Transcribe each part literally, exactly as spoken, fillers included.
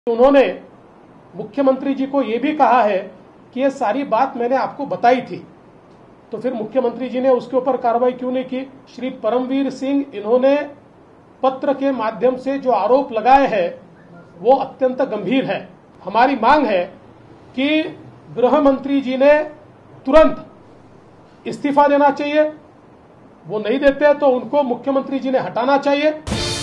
उन्होंने मुख्यमंत्री जी को यह भी कहा है कि ये सारी बात मैंने आपको बताई थी, तो फिर मुख्यमंत्री जी ने उसके ऊपर कार्रवाई क्यों नहीं की? श्री परमवीर सिंह, इन्होंने पत्र के माध्यम से जो आरोप लगाए हैं वो अत्यंत गंभीर है। हमारी मांग है कि गृह मंत्री जी ने तुरंत इस्तीफा देना चाहिए। वो नहीं देते तो उनको मुख्यमंत्री जी ने हटाना चाहिए।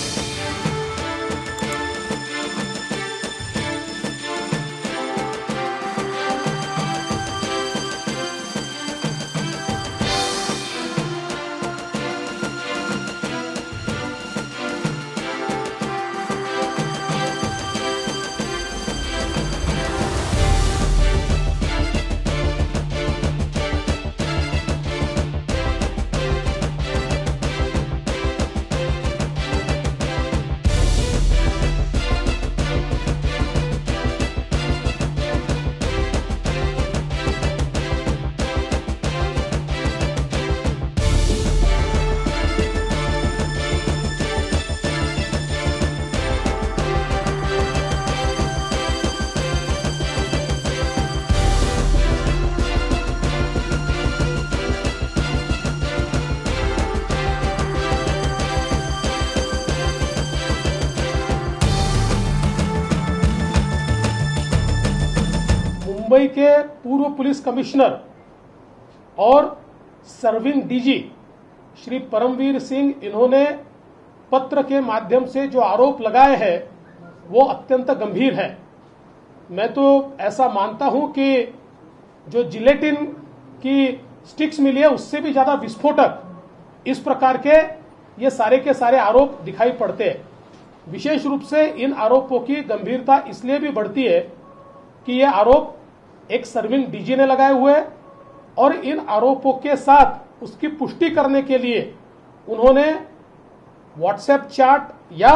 मुंबई के पूर्व पुलिस कमिश्नर और सर्विंग डीजी श्री परमवीर सिंह, इन्होंने पत्र के माध्यम से जो आरोप लगाए हैं वो अत्यंत गंभीर है। मैं तो ऐसा मानता हूं कि जो जिलेटिन की स्टिक्स मिली है उससे भी ज्यादा विस्फोटक इस प्रकार के ये सारे के सारे आरोप दिखाई पड़ते हैं। विशेष रूप से इन आरोपों की गंभीरता इसलिए भी बढ़ती है कि ये आरोप एक सर्विंग डीजी ने लगाए हुए हैं और इन आरोपों के साथ उसकी पुष्टि करने के लिए उन्होंने व्हाट्सएप चैट या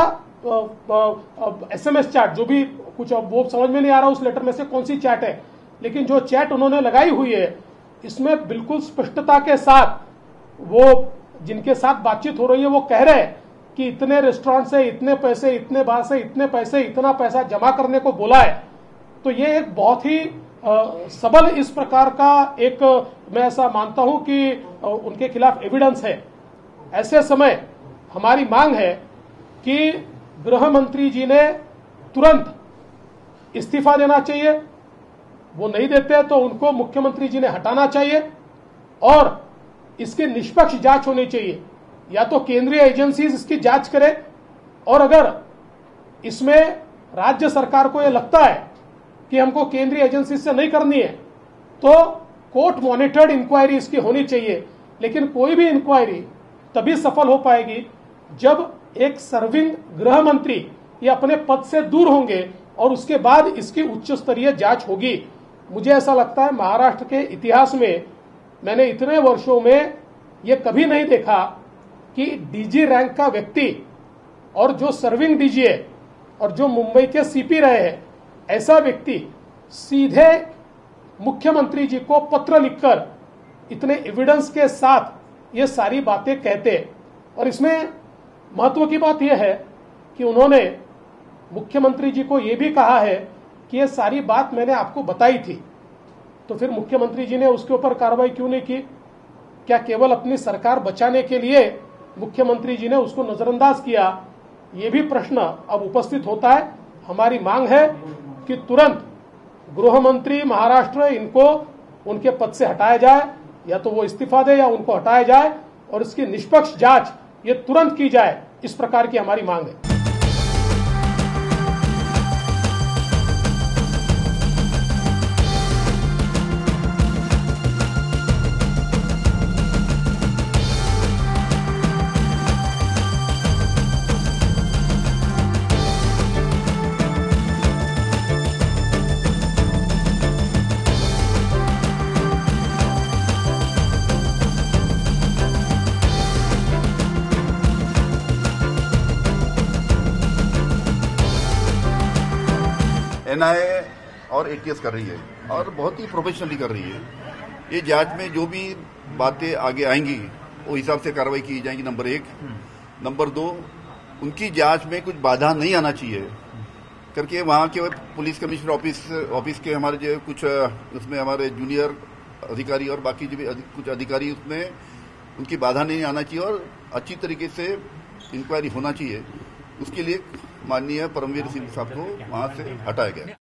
एसएमएस चैट, जो भी कुछ, वो समझ में नहीं आ रहा उस लेटर में से कौन सी चैट है, लेकिन जो चैट उन्होंने लगाई हुई है इसमें बिल्कुल स्पष्टता के साथ वो जिनके साथ बातचीत हो रही है वो कह रहे हैं कि इतने रेस्टोरेंट से इतने पैसे, इतने बार से इतने पैसे, इतना पैसा जमा करने को बोला है। तो ये एक बहुत ही आ, सबल इस प्रकार का एक, मैं ऐसा मानता हूं कि आ, उनके खिलाफ एविडेंस है। ऐसे समय हमारी मांग है कि गृह मंत्री जी ने तुरंत इस्तीफा देना चाहिए। वो नहीं देते तो उनको मुख्यमंत्री जी ने हटाना चाहिए और इसकी निष्पक्ष जांच होनी चाहिए। या तो केंद्रीय एजेंसीज इसकी जांच करे और अगर इसमें राज्य सरकार को यह लगता है कि हमको केंद्रीय एजेंसी से नहीं करनी है तो कोर्ट मॉनिटर्ड इंक्वायरी इसकी होनी चाहिए। लेकिन कोई भी इंक्वायरी तभी सफल हो पाएगी जब एक सर्विंग गृह मंत्री ये अपने पद से दूर होंगे और उसके बाद इसकी उच्च स्तरीय जांच होगी। मुझे ऐसा लगता है महाराष्ट्र के इतिहास में मैंने इतने वर्षों में ये कभी नहीं देखा कि डीजी रैंक का व्यक्ति और जो सर्विंग डीजी है और जो मुंबई के सीपी रहे हैं, ऐसा व्यक्ति सीधे मुख्यमंत्री जी को पत्र लिखकर इतने एविडेंस के साथ ये सारी बातें कहते। और इसमें महत्व की बात यह है कि उन्होंने मुख्यमंत्री जी को यह भी कहा है कि ये सारी बात मैंने आपको बताई थी, तो फिर मुख्यमंत्री जी ने उसके ऊपर कार्रवाई क्यों नहीं की? क्या केवल अपनी सरकार बचाने के लिए मुख्यमंत्री जी ने उसको नजरअंदाज किया? ये भी प्रश्न अब उपस्थित होता है। हमारी मांग है कि तुरंत गृह मंत्री महाराष्ट्र इनको उनके पद से हटाया जाए, या तो वो इस्तीफा दे या उनको हटाया जाए और इसकी निष्पक्ष जांच ये तुरंत की जाए। इस प्रकार की हमारी मांग है। एनआईए और एटीएस कर रही है और बहुत ही प्रोफेशनली कर रही है। ये जांच में जो भी बातें आगे आएंगी वो हिसाब से कार्रवाई की जाएगी, नंबर एक। नंबर दो, उनकी जांच में कुछ बाधा नहीं आना चाहिए, करके वहाँ के पुलिस कमिश्नर ऑफिस ऑफिस के हमारे जो कुछ उसमें हमारे जूनियर अधिकारी और बाकी जो भी अधि, कुछ अधिकारी उसमें उनकी बाधा नहीं आना चाहिए और अच्छी तरीके से इंक्वायरी होना चाहिए। उसके लिए माननीय परमवीर सिंह साहब को वहाँ से हटाया गया।